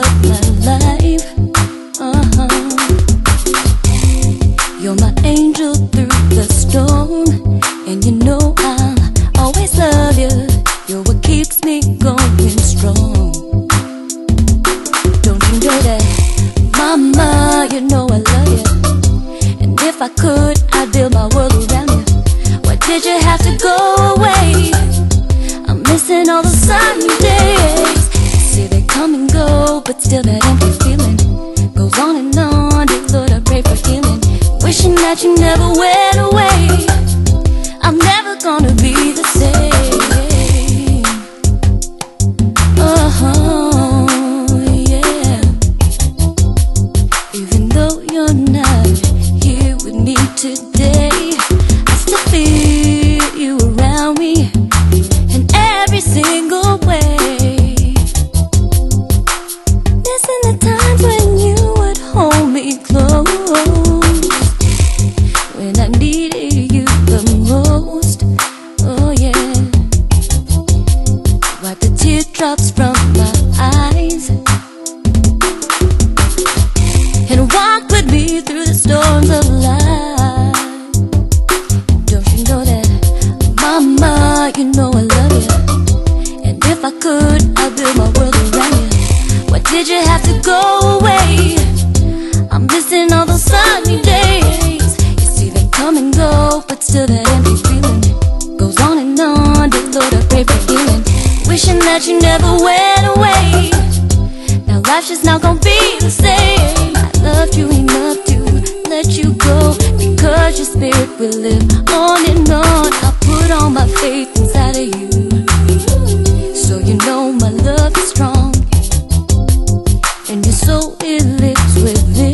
of my life. You're my angel through the storm, and you know I'll always love you. You're what keeps me going strong. Don't you know that, mama, you know I love you. And if I could, I'd build my world around you. Why did you have to go away? I'm missing all the sunny days. See, they come and go, but still that empty feeling goes on and on. Dear Lord, I pray for healing, wishing that you never went away. I'm never gonna be the same. Yeah. Even though you're not here with me today, I still feel you around me in every single way. Missing the times when you would hold me close, when I needed you the most. Oh yeah. Wipe the teardrops from my eyes and walk with me through the storms of life. Don't you know that, mama, you know I love you. And if I could, I'd build my world around you. Why did you have to go away? I'm missing all those sunny days. You see, they come and go, but still that empty feeling goes on and on. Dear Lord, I pray for healing, wishing that you never went away. Now life's just not gonna be the same. I loved you enough to let you go, because your spirit will live on and on. I put all my faith inside of you, so you know my love is strong, and your soul, it lives within.